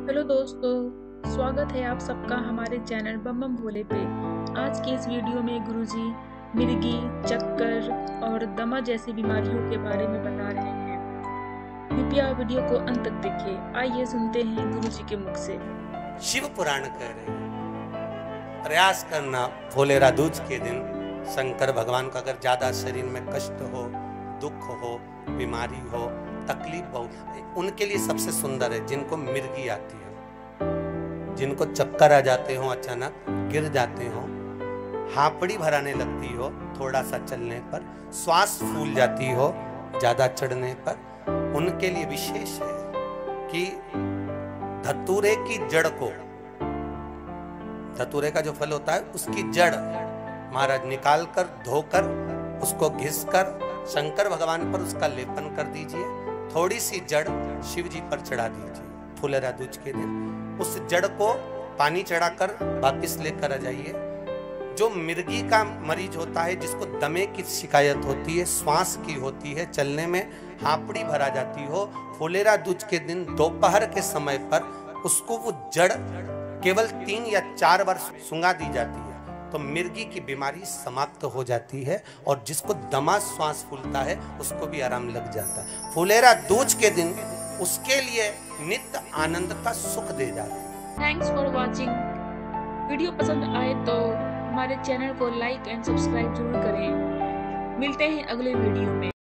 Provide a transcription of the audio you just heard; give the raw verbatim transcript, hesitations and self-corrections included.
Hello दोस्तों, स्वागत है आप सबका हमारे चैनल बम बम भोले पे। आज की इस वीडियो में गुरुजी मिर्गी, चक्कर और दमा जैसी बीमारियों के बारे में बता रहे हैं। कृपया वीडियो को अंत तक देखें। आइए सुनते हैं गुरुजी के मुख से। शिव पुराण कह रहे हैं, प्रयास करना फुलेरा दूज के दिन शंकर भगवान का अगर ज्यादा शरीर में कष्ट हो, दुख हो, बीमारी हो, तकलीफ हो, उनके लिए सबसे सुंदर है जिनको मिर्गी आती है, जिनको चक्कर आ जाते हो, अचानक गिर जाते हो, हापड़ी भराने लगती हो थोड़ा सा चलने पर, श्वास फूल जाती हो ज्यादा चढ़ने पर, उनके लिए विशेष है कि धतूरे की जड़ को, धतूरे का जो फल होता है उसकी जड़ महाराज निकाल कर धोकर उसको घिसकर शंकर भगवान पर उसका लेपन कर दीजिए। थोड़ी सी जड़ शिव जी पर चढ़ा दीजिए फुलेरा दूज के दिन। उस जड़ को पानी चढ़ाकर वापिस लेकर आ जाइए। जो मिर्गी का मरीज होता है, जिसको दमे की शिकायत होती है, श्वास की होती है, चलने में हापड़ी भरा जाती हो, फुलेरा दूज के दिन दोपहर के समय पर उसको वो जड़ केवल तीन या चार बार सूंघा दी जाती है तो मिर्गी की बीमारी समाप्त हो जाती है, और जिसको दमा श्वास फूलता है उसको भी आराम लग जाता है। फुलेरा दूज के दिन उसके लिए नित्य आनंद का सुख दे जाता है। Thanks for watching. वीडियो पसंद आए तो हमारे चैनल को लाइक एंड सब्सक्राइब जरूर करें। मिलते हैं अगले वीडियो में।